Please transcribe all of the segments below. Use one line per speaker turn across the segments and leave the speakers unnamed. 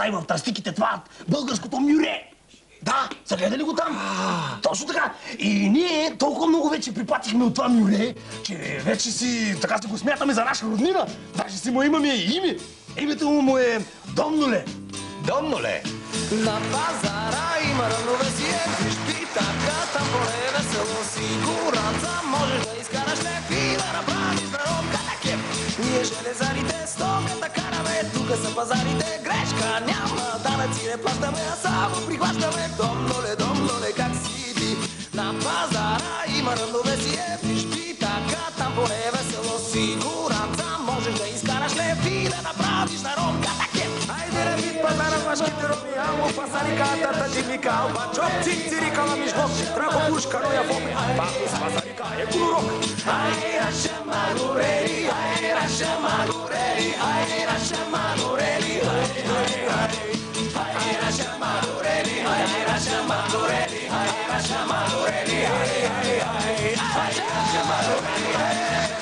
прави в тръстиките това българското мюре. Да, са гледали го там? Точно така. И ние толкова много вече припатихме от това мюре, че вече си го смятаме за наша роднина. Даже си му имаме и име. Името му е Домнуле.
Домнуле?
На пазара има равновесие, виж питака, там поле весело, сигуранца, можеш да изкараш лев и да направиш народка на кеп. Ние железарите стоката караме, тука са пазарите, грешка няма, данъци не плащаме, а само прихващаме. Домнуле, домнуле, как си ти? На пазара има равновесие, виж питака, там поле весело, сигуранца, можеш да изкараш лев и да направиш народка на кеп. Айде да ви пазара вашките роби, амо пазарика, тата джимика, албачок, цицирика на мишбок, трако пушка, роя фопе, папус пазарика, е курурок. Ай, раша магурели, ай, раша магурели, ай, раша магурели, ай, ай, ай. Ай, раша магурели, ай, раша магурели, ай, раша магурели, ай, ай, ай. Ай, раша магурели, ай,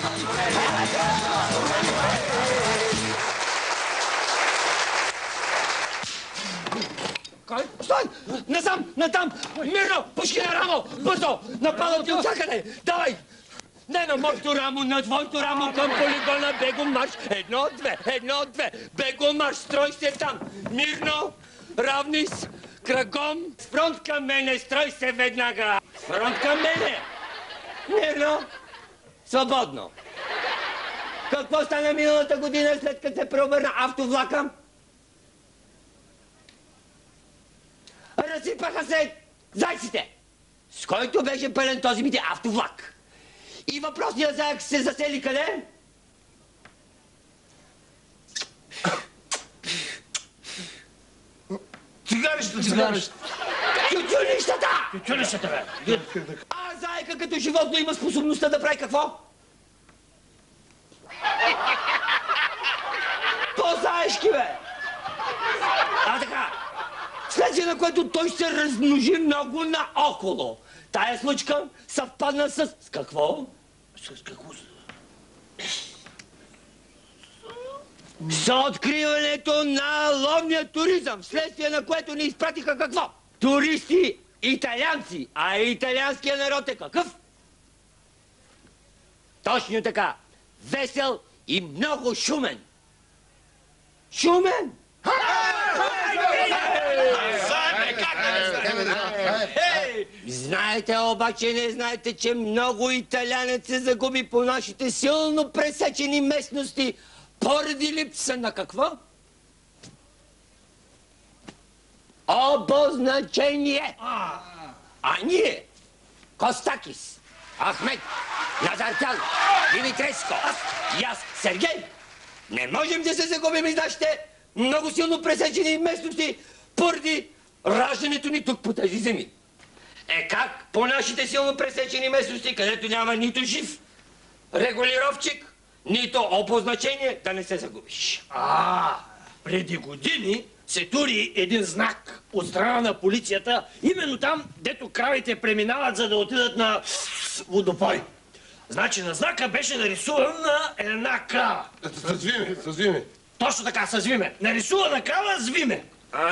Кой? Стой! Насам! Натам! Мирно! Пушки на рамо! Бързо! Нападат ти от всякъде! Давай! Не на моето рамо, на твоето рамо към полигона бегом марш! Едно, две! Бегом марш! Строй се там! Мирно! Равнис! Кръгом! С фронт към мене! Строй се веднага! С фронт към мене! Мирно! Свободно! Какво стана миналата година, след като се преобърна автовлака? Разсипаха се зайците, с който беше пълен този бите автовлак. И въпросният заек се засели къде?
Цигарищата.
Тютюнищата, бе! А заека като животно има способността да прави какво? По-заешки, бе! А така! Вследствие на което той се размножи много наоколо. Тая случка съвпадна с какво?
С какво?
С откриването на ловния туризъм, вследствие на което ни изпратиха какво? Туристи италианци, а италианският народ е какъв? Точно така. Весел и много шумен. Шумен? Знаете, обаче не знаете, че много италянец се загуби по нашите силно пресечени местности поради липса на какво? Обозначение! А ние, Костакис, Ахмед, Назартян, Димитреско и аз, Сергей, не можем да се загубим из нашите много силно пресечени местности поради раждането ни тук по тези земи. Е как по нашите силно пресечени местности, където няма нито жив регулировчик, нито обозначение, да не се загубиш?
Преди години се тури един знак от страна на полицията, именно там, дето кравите преминават, за да отидат на водопой. Значи на знака беше нарисуван на една крава.
С виме.
Точно така, с виме. Нарисувана крава с виме.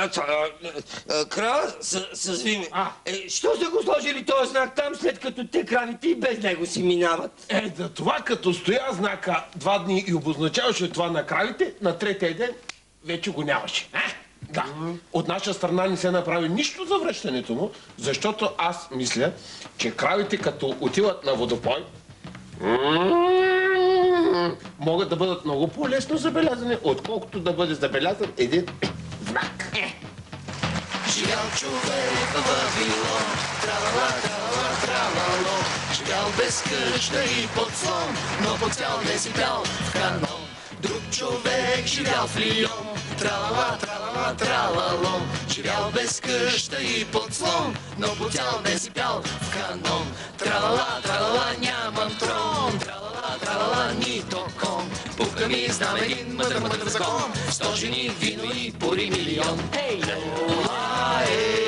Крава с виме. Що са го сложили този знак там, след като те кравите и без него си минават?
За това като стоя знака 2 дни и обозначаваше това на кравите, на третия ден вече го нямаше. Да. От наша страна не се направи нищо за връщането му, защото аз мисля, че кравите като отиват на водопой, могат да бъдат много по-лесно забелязани, отколкото да бъде забелязан един знак.
Живял човек в Вавилон, тралала, тралала, тралало. Живял без къща и под слон, но по цял не си пял в канон. Друг човек живял в Лион, тралала, тралала, тралало. Живял без къща и под слон, но по цял не си пял в канон. Тралала, тралала, нямам трон, тралала, тралала, нито кон. Пука ми знам един мъдър закон, 100 жени, вино и пори милион. Ей,